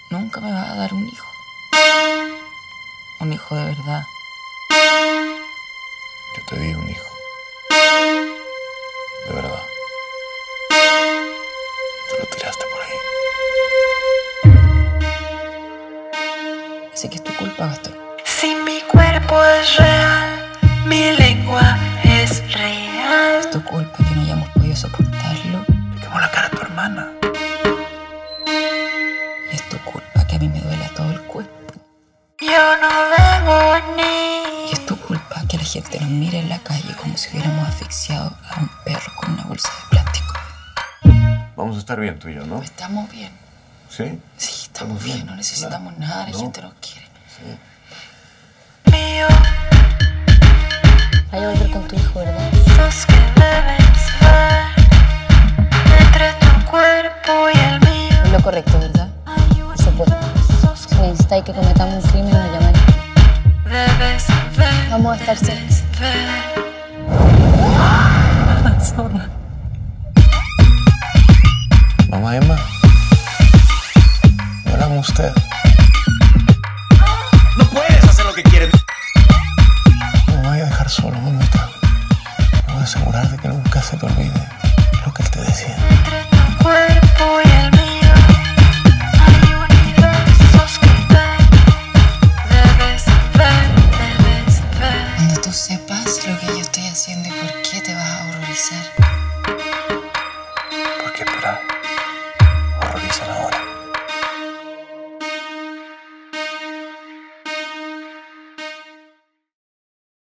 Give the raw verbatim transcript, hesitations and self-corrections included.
nunca me vas a dar un hijo. Un hijo de verdad. Yo te di un hijo. De verdad. Te lo tiraste por ahí. Así que es tu culpa, Gastón. Si mi cuerpo es real, mi lengua es real. Es tu culpa que no hayamos podido soportarlo. Le quemó la cara a tu hermana. Y es tu culpa que a mí me duela todo el cuerpo. Yo no debo ni. Y es tu culpa que la gente nos mire en la calle como si hubiéramos asfixiado a un perro con una bolsa de plástico. Vamos a estar bien tú y yo, ¿no? Estamos bien. ¿Sí? Sí, estamos bien. No necesitamos Claro. nada. La No. gente nos quiere. Sí. Mío, Vaya a volver con tu hijo, ¿verdad? sos que debes ver entre tu cuerpo y el mío. Es lo correcto, ¿verdad? Por supuesto. Sos Si necesitáis que cometamos un crimen, nos llamáis. debes ver. Vamos a estar cerca. Debes ver. La zorra. Mamá Emma. No la amo usted. No puedes hacer lo que quieres. No me voy a dejar solo, mamita. Me voy a asegurar de que nunca se te olvide lo que él te decía. Entre tu cuerpo y el mío hay universos que ver. Debes ver, debes ver. Cuando tú sepas lo que yo estoy haciendo y por qué te vas a horrorizar.